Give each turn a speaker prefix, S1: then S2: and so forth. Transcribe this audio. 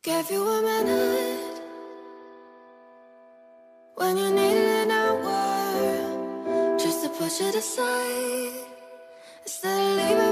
S1: Gave you a minute when you needed an hour, just to push it aside instead of leaving